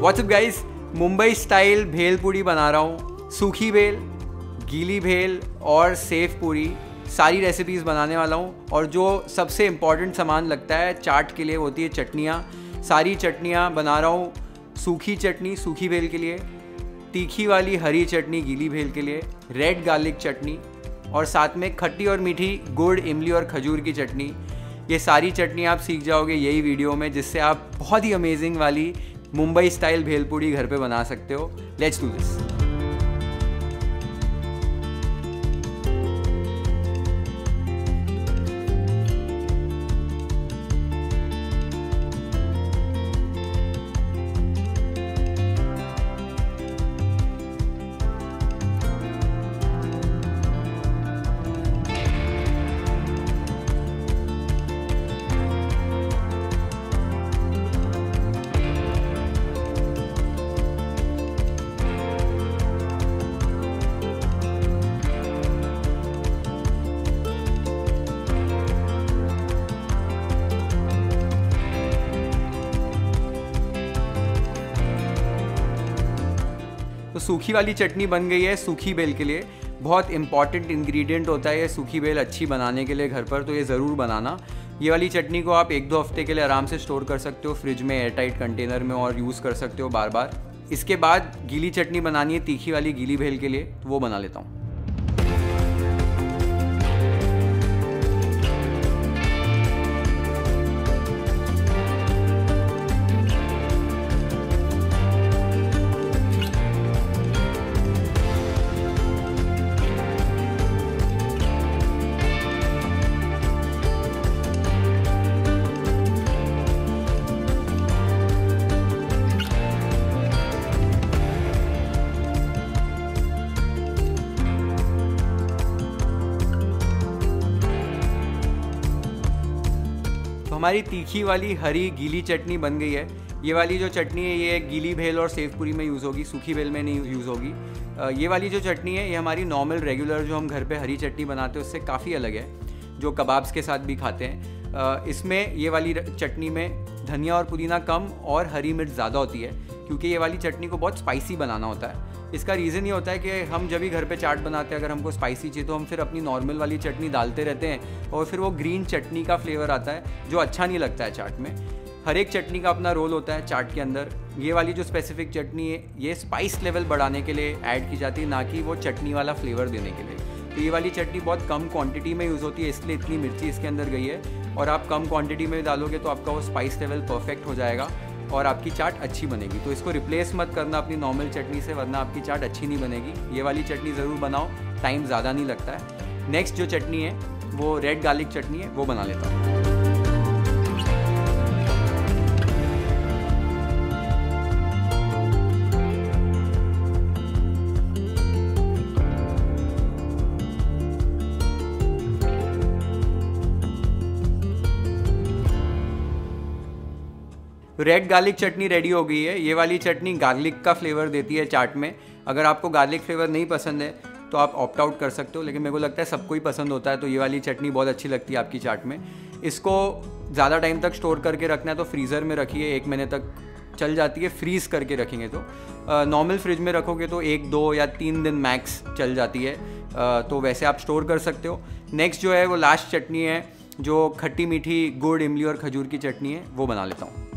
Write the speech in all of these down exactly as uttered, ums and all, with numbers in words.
WhatsApp guys, Mumbai style भेल पूरी बना रहा हूँ। सूखी भेल, गीली भेल और सेव पूरी सारी रेसिपीज़ बनाने वाला हूँ। और जो सबसे इम्पॉर्टेंट सामान लगता है चाट के लिए होती है चटनियाँ। सारी चटनियाँ बना रहा हूँ। सूखी चटनी सूखी भेल के लिए, तीखी वाली हरी चटनी गीली भेल के लिए, रेड गार्लिक चटनी और साथ में खट्टी और मीठी गुड़, इमली और खजूर की चटनी। ये सारी चटनी आप सीख जाओगे यही वीडियो में, जिससे आप बहुत ही अमेजिंग वाली मुंबई स्टाइल भेलपूरी घर पे बना सकते हो। Let's do this. तो सूखी वाली चटनी बन गई है सूखी बेल के लिए। बहुत इंपॉर्टेंट इंग्रेडिएंट होता है ये सूखी बेल अच्छी बनाने के लिए घर पर, तो ये ज़रूर बनाना। ये वाली चटनी को आप एक दो हफ्ते के लिए आराम से स्टोर कर सकते हो फ्रिज में, एयर टाइट कंटेनर में, और यूज़ कर सकते हो बार बार। इसके बाद गीली चटनी बनानी है तीखी वाली गीली भेल के लिए, तो वो बना लेता हूँ। हमारी तीखी वाली हरी गीली चटनी बन गई है। ये वाली जो चटनी है ये गीली भेल और सेव पूरी में यूज़ होगी, सूखी भेल में नहीं यूज़ होगी। ये वाली जो चटनी है ये हमारी नॉर्मल रेगुलर जो हम घर पे हरी चटनी बनाते हैं उससे काफ़ी अलग है, जो कबाब्स के साथ भी खाते हैं। इसमें ये वाली चटनी में धनिया और पुदीना कम और हरी मिर्च ज़्यादा होती है, क्योंकि ये वाली चटनी को बहुत स्पाइसी बनाना होता है। इसका रीज़न ये होता है कि हम जब भी घर पे चाट बनाते हैं, अगर हमको स्पाइसी चाहिए तो हम फिर अपनी नॉर्मल वाली चटनी डालते रहते हैं और फिर वो ग्रीन चटनी का फ्लेवर आता है जो अच्छा नहीं लगता है चाट में। हर एक चटनी का अपना रोल होता है चाट के अंदर। ये वाली जो स्पेसिफिक चटनी है ये स्पाइस लेवल बढ़ाने के लिए ऐड की जाती है, ना कि वो चटनी वाला फ्लेवर देने के लिए। तो ये वाली चटनी बहुत कम क्वांटिटी में यूज़ होती है, इसलिए इतनी मिर्ची इसके अंदर गई है। और आप कम क्वांटिटी में डालोगे तो आपका वो स्पाइस लेवल परफेक्ट हो जाएगा और आपकी चाट अच्छी बनेगी। तो इसको रिप्लेस मत करना अपनी नॉर्मल चटनी से, वरना आपकी चाट अच्छी नहीं बनेगी। ये वाली चटनी ज़रूर बनाओ, टाइम ज़्यादा नहीं लगता है। नेक्स्ट जो चटनी है वो रेड गार्लिक चटनी है, वो बना लेता हूँ। रेड गार्लिक चटनी रेडी हो गई है। ये वाली चटनी गार्लिक का फ्लेवर देती है चाट में। अगर आपको गार्लिक फ्लेवर नहीं पसंद है तो आप ऑप्ट आउट कर सकते हो, लेकिन मेरे को लगता है सबको ही पसंद होता है, तो ये वाली चटनी बहुत अच्छी लगती है आपकी चाट में। इसको ज़्यादा टाइम तक स्टोर करके रखना है तो फ्रीज़र में रखिए, एक महीने तक चल जाती है। फ्रीज़ करके रखेंगे तो नॉर्मल फ्रिज में रखोगे तो एक दो या तीन दिन मैक्स चल जाती है, आ, तो वैसे आप स्टोर कर सकते हो। नेक्स्ट जो है वो लास्ट चटनी है, जो खट्टी मीठी गुड़, इमली और खजूर की चटनी है, वो बना लेता हूँ।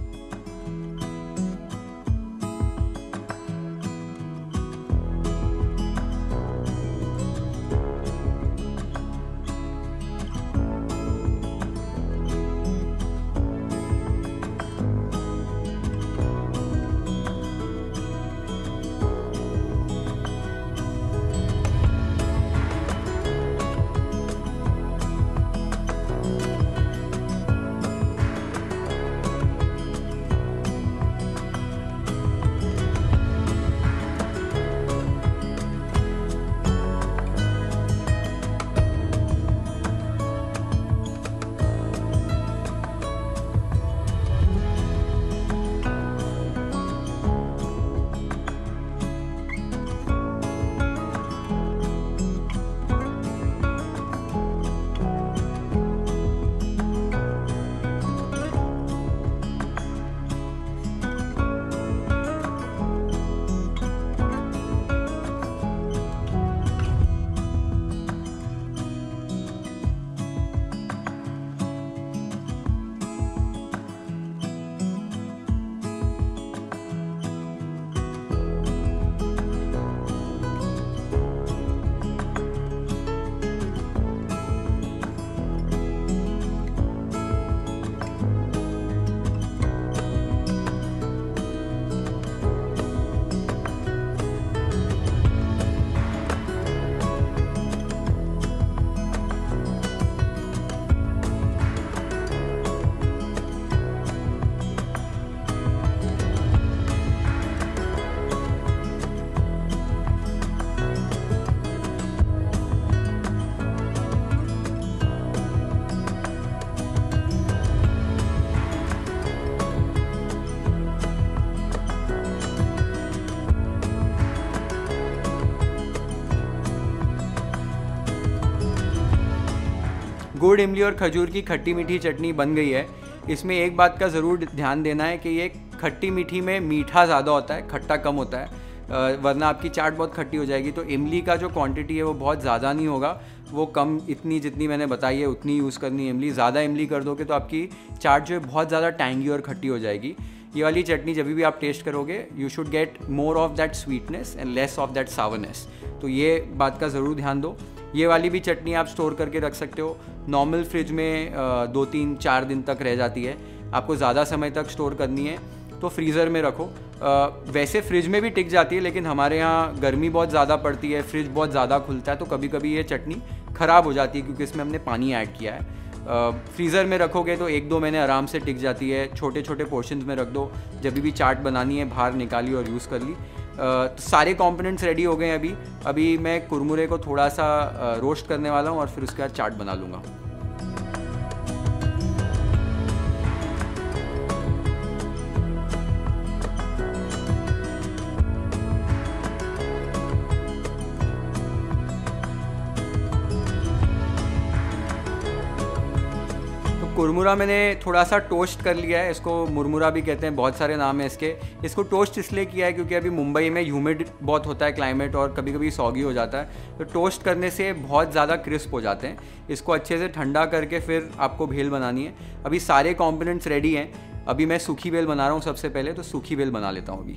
गुड़, इमली और खजूर की खट्टी मीठी चटनी बन गई है। इसमें एक बात का ज़रूर ध्यान देना है कि ये खट्टी मीठी में मीठा ज़्यादा होता है, खट्टा कम होता है, वरना आपकी चाट बहुत खट्टी हो जाएगी। तो इमली का जो क्वांटिटी है वो बहुत ज़्यादा नहीं होगा, वो कम, इतनी जितनी मैंने बताई है उतनी यूज़ करनी है इमली। ज़्यादा इमली कर दोगे तो आपकी चाट जो है बहुत ज़्यादा टैंगी और खट्टी हो जाएगी। ये वाली चटनी जब भी आप टेस्ट करोगे, you should get more of that sweetness and less of that sourness. तो ये बात का ज़रूर ध्यान दो। ये वाली भी चटनी आप स्टोर करके रख सकते हो। नॉर्मल फ्रिज में दो तीन चार दिन तक रह जाती है। आपको ज़्यादा समय तक स्टोर करनी है तो फ्रीज़र में रखो। वैसे फ्रिज में भी टिक जाती है, लेकिन हमारे यहाँ गर्मी बहुत ज़्यादा पड़ती है, फ्रिज बहुत ज़्यादा खुलता है, तो कभी कभी ये चटनी ख़राब हो जाती है क्योंकि इसमें हमने पानी ऐड किया है। फ्रीज़र में रखोगे तो एक दो महीने आराम से टिक जाती है। छोटे छोटे पोर्शंस में रख दो, जब भी चाट बनानी है बाहर निकाली और यूज़ कर ली। तो सारे कंपोनेंट्स रेडी हो गए हैं। अभी अभी मैं कुरमुरे को थोड़ा सा रोस्ट करने वाला हूँ और फिर उसके बाद चाट बना लूँगा। कुरमुरा मैंने थोड़ा सा टोस्ट कर लिया है, इसको मुरमुरा भी कहते हैं, बहुत सारे नाम है इसके। इसको टोस्ट इसलिए किया है क्योंकि अभी मुंबई में ह्यूमिड बहुत होता है क्लाइमेट, और कभी कभी सॉगी हो जाता है, तो टोस्ट करने से बहुत ज़्यादा क्रिस्प हो जाते हैं। इसको अच्छे से ठंडा करके फिर आपको भेल बनानी है। अभी सारे कॉम्पोनेंट्स रेडी हैं। अभी मैं सूखी भेल बना रहा हूँ सबसे पहले, तो सूखी भेल बना लेता हूँ अभी।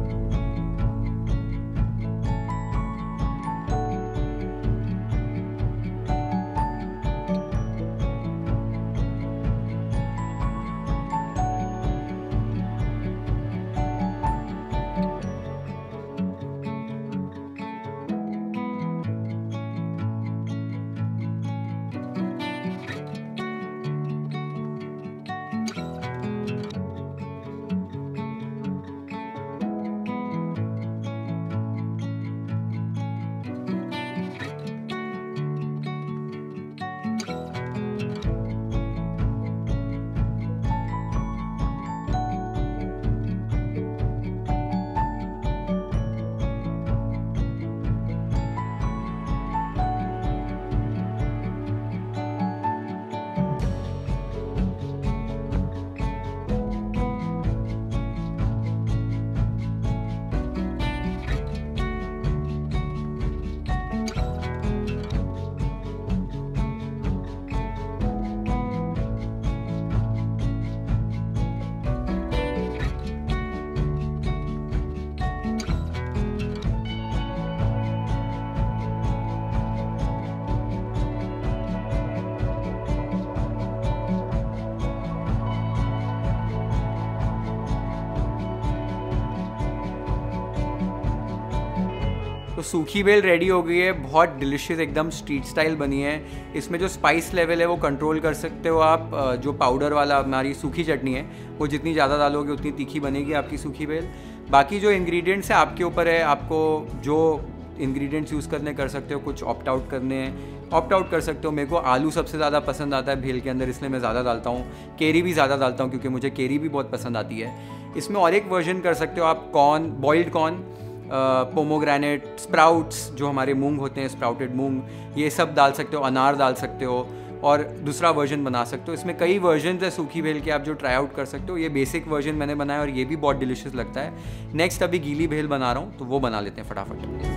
तो सूखी भेल रेडी हो गई है, बहुत डिलिशियस, एकदम स्ट्रीट स्टाइल बनी है। इसमें जो स्पाइस लेवल है वो कंट्रोल कर सकते हो आप। जो पाउडर वाला हमारी सूखी चटनी है वो जितनी ज़्यादा डालोगे उतनी तीखी बनेगी आपकी सूखी भेल। बाकी जो इंग्रेडिएंट्स है आपके ऊपर है, आपको जो इंग्रेडिएंट्स यूज़ करने कर सकते हो। कुछ ऑप्ट आउट करने हैं ऑप्ट आउट कर सकते हो। मेरे को आलू सबसे ज़्यादा पसंद आता है भेल के अंदर, इसलिए मैं ज़्यादा डालता हूँ। केरी भी ज़्यादा डालता हूँ क्योंकि मुझे केरी भी बहुत पसंद आती है। इसमें और एक वर्जन कर सकते हो आप, corn, boiled corn, pomegranate, sprouts जो हमारे मूंग होते हैं, स्प्राउटेड मूंग, ये सब डाल सकते हो। अनार डाल सकते हो और दूसरा वर्जन बना सकते हो। इसमें कई वर्जन है सूखी भेल के, आप जो ट्राई आउट कर सकते हो। ये बेसिक वर्जन मैंने बनाया और ये भी बहुत डिलिशियस लगता है। नेक्स्ट अभी गीली भेल बना रहा हूँ, तो वो बना लेते हैं फटाफट।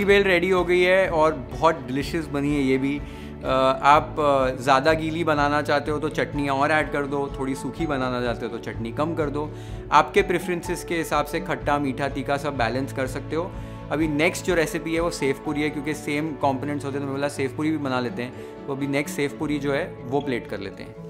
गीली भेल रेडी हो गई है और बहुत डिलिशियस बनी है ये भी। आप ज़्यादा गीली बनाना चाहते हो तो चटनियाँ और ऐड कर दो, थोड़ी सूखी बनाना चाहते हो तो चटनी कम कर दो। आपके प्रेफरेंसेस के हिसाब से खट्टा मीठा तीखा सब बैलेंस कर सकते हो। अभी नेक्स्ट जो रेसिपी है वो सेव पूरी है, क्योंकि सेम कंपोनेंट्स होते हैं तो मैं बोला सेव पूरी भी बना लेते हैं। तो अभी नेक्स्ट सेव पूरी जो है वो प्लेट कर लेते हैं।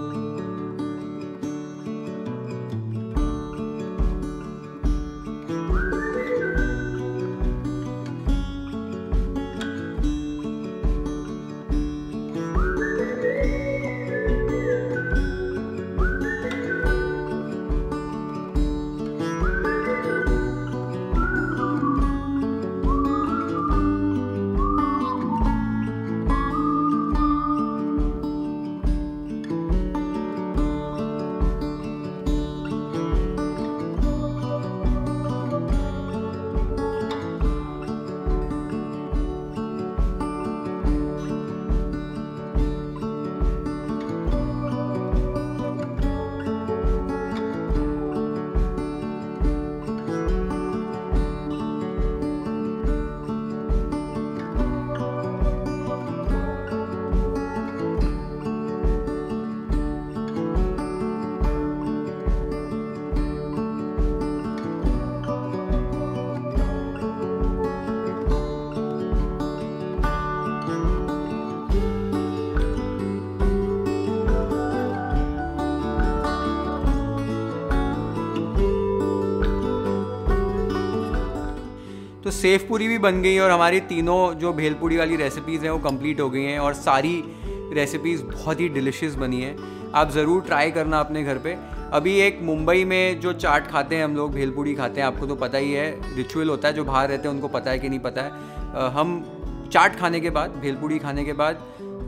तो सेव पूरी भी बन गई और हमारी तीनों जो भेलपूरी वाली रेसिपीज़ हैं वो कंप्लीट हो गई हैं और सारी रेसिपीज़ बहुत ही डिलिशियस बनी हैं। आप ज़रूर ट्राई करना अपने घर पे। अभी एक मुंबई में जो चाट खाते हैं हम लोग, भेलपूरी खाते हैं, आपको तो पता ही है, रिचुअल होता है, जो बाहर रहते हैं उनको पता है कि नहीं पता है। हम चाट खाने के बाद, भेलपूरी खाने के बाद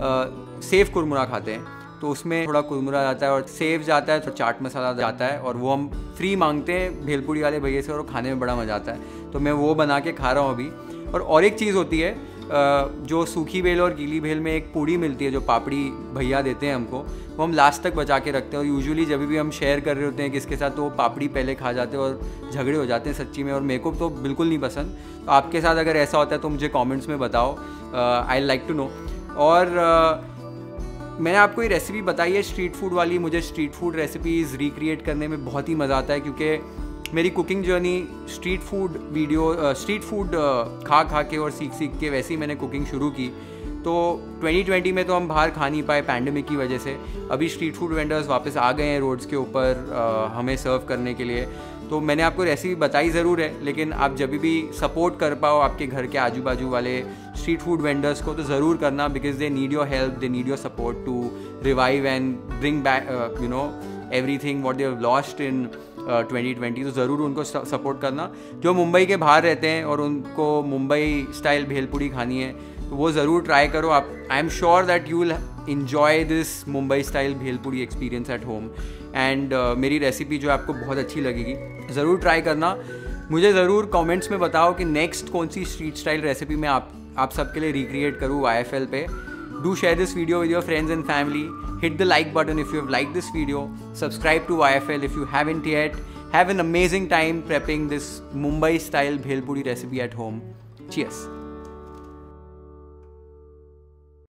सेव कुरमुरा खाते हैं, तो उसमें थोड़ा कुरमुरा जाता है और सेव जाता है, तो चाट मसाला जाता है और वो हम फ्री मांगते हैं भेलपूरी वाले भैया से और वो खाने में बड़ा मज़ा आता है। तो मैं वो बना के खा रहा हूँ अभी। और और एक चीज़ होती है, जो सूखी भेल और गीली भेल में एक पूड़ी मिलती है जो पापड़ी भैया देते हैं हमको, वो हम लास्ट तक बचा के रखते हैं। और यूजुअली जब भी हम शेयर कर रहे होते हैं किसके साथ, तो वो पापड़ी पहले खा जाते हैं और झगड़े हो जाते हैं सच्ची में, और मेरे को तो बिल्कुल नहीं पसंद। तो आपके साथ अगर ऐसा होता है तो मुझे कमेंट्स में बताओ, आई लाइक टू नो। और uh, मैंने आपको ये रेसिपी बताई है स्ट्रीट फूड वाली। मुझे स्ट्रीट फूड रेसिपीज़ रिक्रिएट करने में बहुत ही मज़ा आता है, क्योंकि मेरी cooking journey street food video street food खा खा के और सीख सीख के वैसे ही मैंने कुकिंग शुरू की। तो ट्वेंटी ट्वेंटी में तो हम बाहर खा नहीं पाए पैंडेमिक की वजह से। अभी स्ट्रीट फूड वेंडर्स वापस आ गए हैं रोड्स के ऊपर हमें सर्व करने के लिए। तो मैंने आपको रेसिपी बताई ज़रूर है, लेकिन आप जब भी सपोर्ट कर पाओ आपके घर के आजू बाजू वाले स्ट्रीट फूड वेंडर्स को तो ज़रूर करना, because they need your help, they need your support to revive and bring back you know everything what they have lost in twenty twenty. तो ज़रूर उनको सपोर्ट करना। जो मुंबई के बाहर रहते हैं और उनको मुंबई स्टाइल भेलपूरी खानी है तो वो ज़रूर ट्राई करो। आप I am sure that you will enjoy this Mumbai style bhelpuri experience at home. And मेरी रेसिपी जो आपको बहुत अच्छी लगेगी, ज़रूर ट्राई करना। मुझे ज़रूर कमेंट्स में बताओ कि नेक्स्ट कौन सी स्ट्रीट स्टाइल रेसिपी मैं आप आप सबके लिए रिक्रिएट करूँ वाई एफ एल पे। Do share this video with your friends and family. Hit the like button if you have liked this video. Subscribe to Y F L if you haven't yet. Have an amazing time prepping this Mumbai style bhel puri recipe at home. Cheers.